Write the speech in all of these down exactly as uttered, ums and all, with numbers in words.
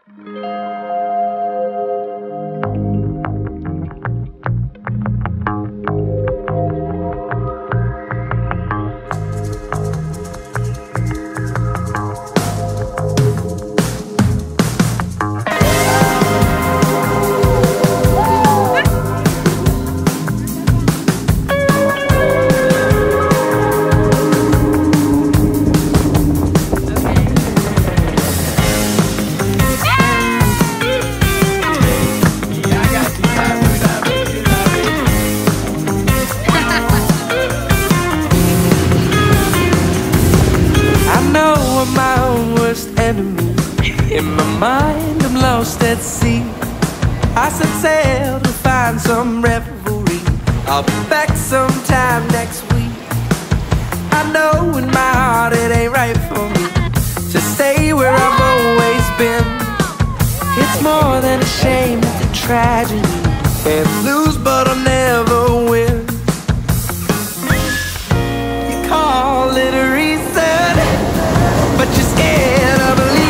In my mind, I'm lost at sea. I set sail to find some revelry. I'll be back sometime next week. I know in my heart it ain't right for me to stay where I've always been. It's more than a shame, it's a tragedy. Can't lose, but I'll never win. You call it a reason, but you're scared of believing.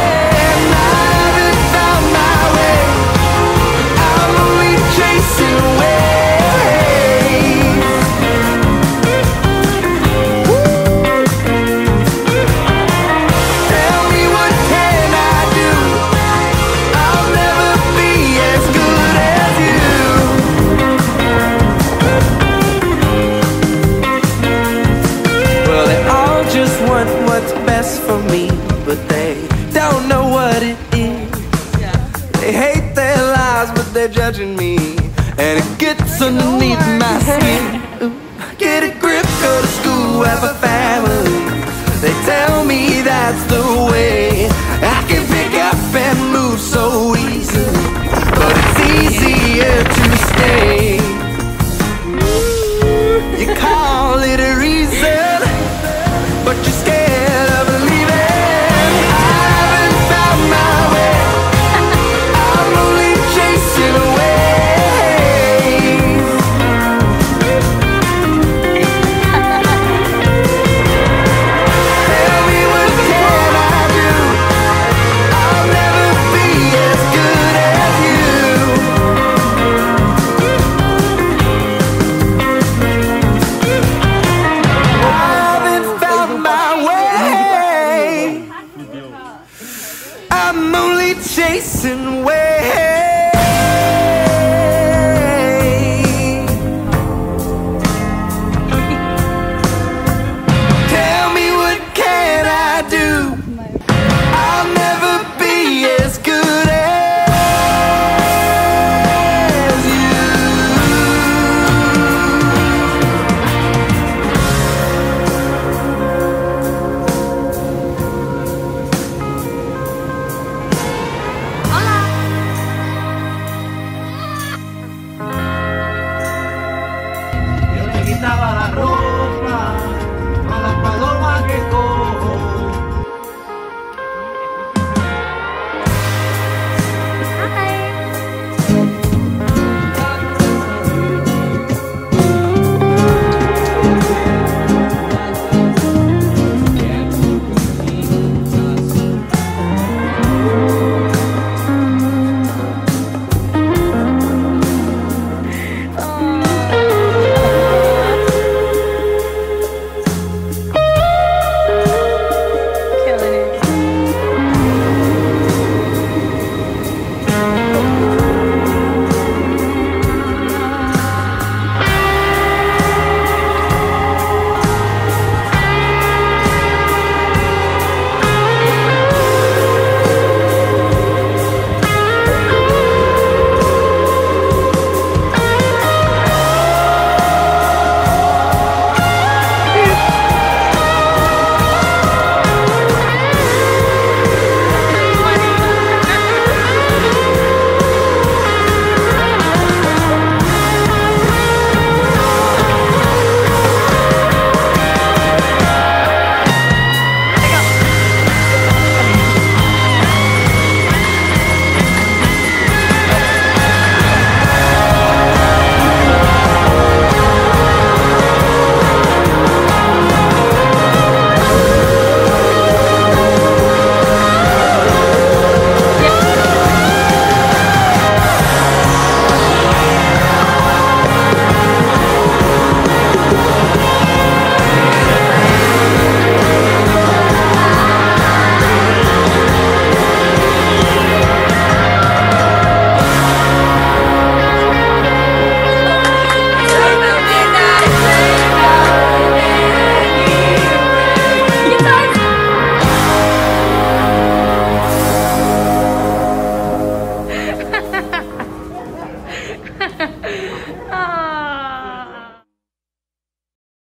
For me, but they don't know what it is. They hate their lives, but they're judging me, and it gets underneath my skin. Ooh, get a grip, go to school, have a family. They tell me that's the way I can pick up and move so easily, but it's easier to stay. You call it a reason, but you're scared of believing. I haven't found my way. I'm only chasing waves. Tell me what can I do? I'll never be as good as you. I haven't found my way. I'm only chasing waves.